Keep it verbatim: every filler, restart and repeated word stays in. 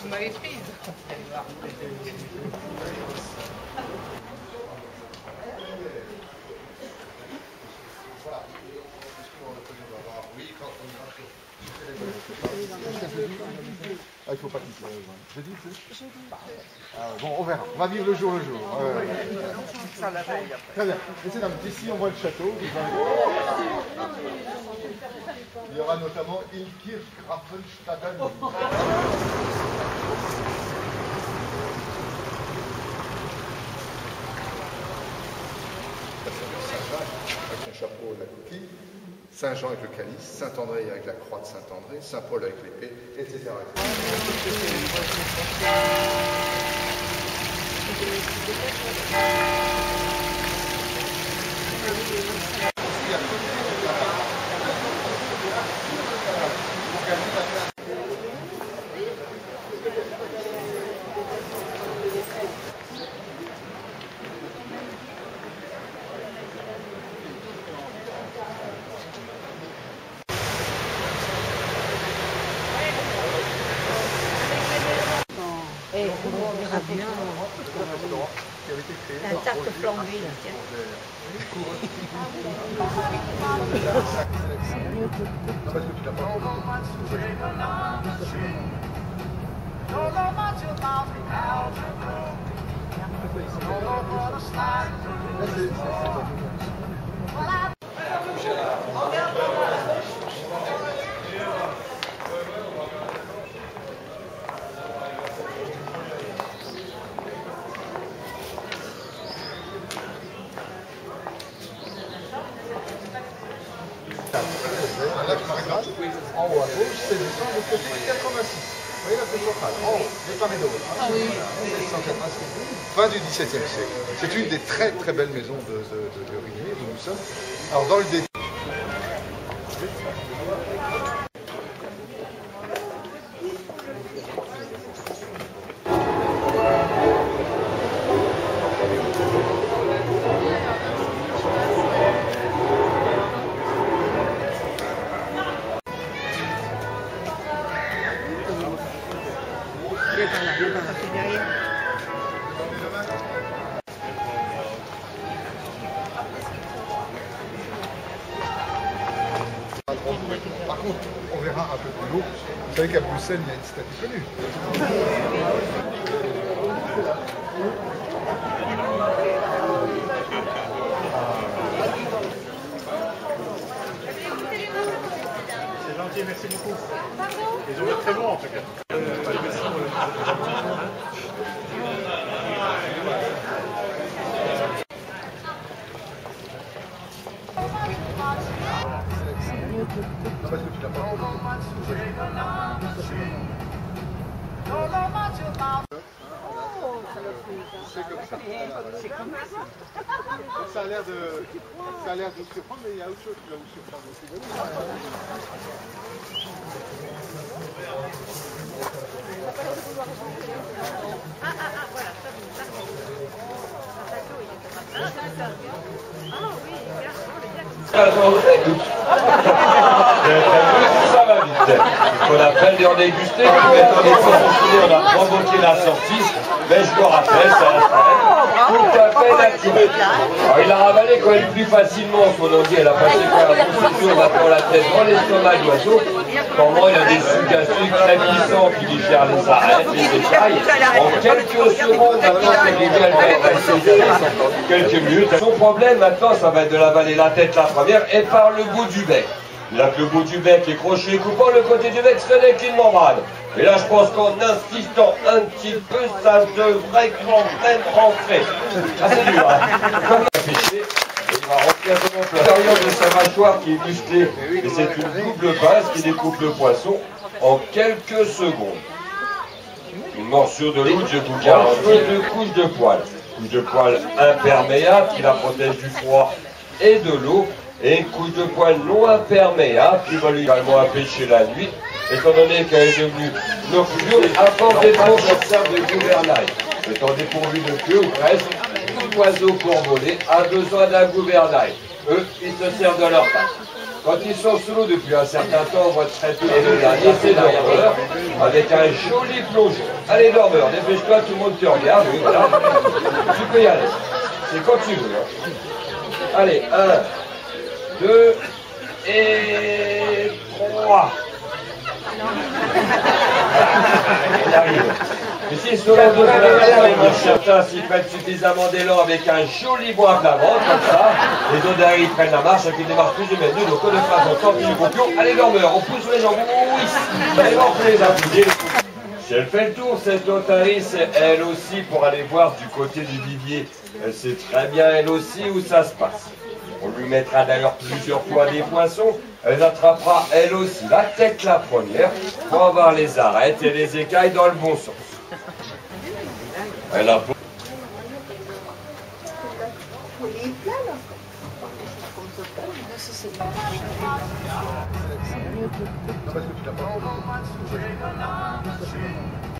Vous m'avez prise. Ah, il faut pas qu'il se lève. Jeudi, c'est ah, bon, on verra. On va vivre le jour le jour. Ouais, ouais. Très bien. Laissez dans ici, on voit le château. Il y aura notamment Ilkirch Grafenstaden. Avec son chapeau et la coquille, Saint-Jean avec le calice, Saint-André avec la croix de Saint-André, Saint-Paul avec l'épée, et cetera Et on verra bien. La tarte flambée, là, tiens. Un lac Margrave, en haut à gauche, c'est du cent de côté quatre-vingt-six. Vous voyez la plus locale, en haut, des Pamédos. Ah oui. cent quatre-vingt-six. Fin du dix-septième siècle. C'est une des très très belles maisons de, de, de, de Rigny où nous sommes. Alors dans le détail. Par contre, on verra un peu plus haut. Vous savez qu'à Bruxelles, il y a une statue connue. C'est gentil, merci beaucoup. Ils ont été très bons en tout cas. Parce que tu l'as pas c'est comme ça. C'est comme ça. Ça a l'air de, ça a l'air de surprendre, mais il y a autre chose qui va vous surprendre aussi. Ah, ah, ah, voilà, ça vous Ah, ça. Ah oui, ça va vite. On a peine de déguster, puis maintenant les fois on a provoqué la sortie, mais je me rappelle, ça a tout à fait naturel. Alors il a ravalé quand même plus facilement son osier, elle a passé par la position, maintenant la tête dans l'estomac de l'oiseau. Comment il y a des sucs à sucre très glissants qui digèrent les arêtes, les détails. En quelques secondes, maintenant, c'est légal, elle va essayer quelques minutes. Son problème maintenant, ça va être de l'avaler la tête la première et par le bout du bec. Là que le bout du bec est crochet coupant, le côté du bec ce n'est qu'une membrane. Et là je pense qu'en insistant un petit peu, ça devrait quand même rentrer. Ah c'est dur, hein. Comme affiché, il va rentrer à l'intérieur de sa mâchoire qui est musclée. Et c'est une double base qui découpe le poisson en quelques secondes. Une morsure de loup, je vous garantis, deux couches de poils. Couche de poils imperméable qui la protège du froid et de l'eau. Et une couche de poils non imperméable qui va lui également empêcher la nuit, étant donné qu'elle est devenue nocturne, à force des branches observe de gouvernail. Étant dépourvu de queue ou presque, tout oiseau pour voler a besoin d'un gouvernail. Eux, ils se servent de leur pattes. Quand ils sont sous l'eau depuis un certain temps, on voit très peu les derniers, c'est d'horreur. avec un joli plongeon. Allez, dormeur, dépêche-toi, tout le monde te regarde. Oui, voilà. Tu peux y aller. C'est quand tu veux. Hein. Allez, un, deux et trois. Il arrive. Et si ce moment de la certains s'y prennent suffisamment d'élan avec un joli bois à plat ventre, comme ça, les odaries prennent la marche, qui démarrent plus ou moins deux, donc on ne fasse encore plus de copion. Allez, dormeur, on pousse les jambes. Oui, allez, on peut les appuyer. Si elle fait le tour, cette otarie, c'est elle aussi pour aller voir du côté du vivier. Elle sait très bien, elle aussi, où ça se passe. On lui mettra d'ailleurs plusieurs fois des poissons. Elle attrapera elle aussi la tête la première pour avoir les arêtes et les écailles dans le bon sens. Elle a... Non, parce que tu l'as pas.